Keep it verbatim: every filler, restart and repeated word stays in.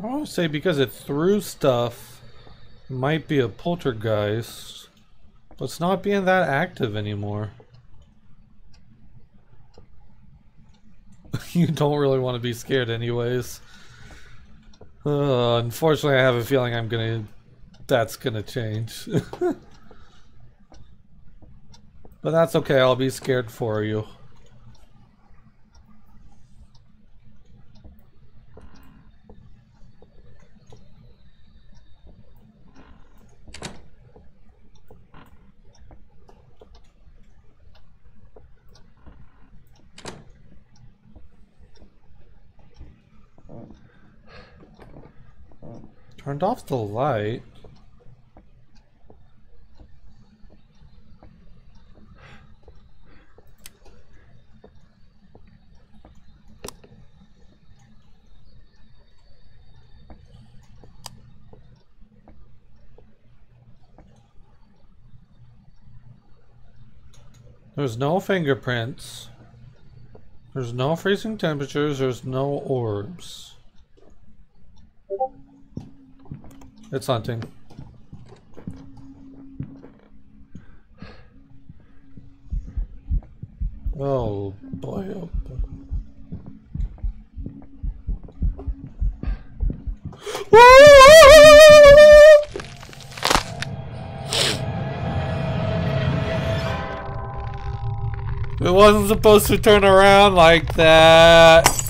I want to say because it threw stuff, it might be a poltergeist, but it's not being that active anymore. You don't really want to be scared anyways. Uh, unfortunately, I have a feeling I'm gonna... that's gonna change. But that's okay, I'll be scared for you. Turned off the light. There's no fingerprints. There's no freezing temperatures. There's no orbs. It's hunting. Oh boy, oh boy. It wasn't supposed to turn around like that.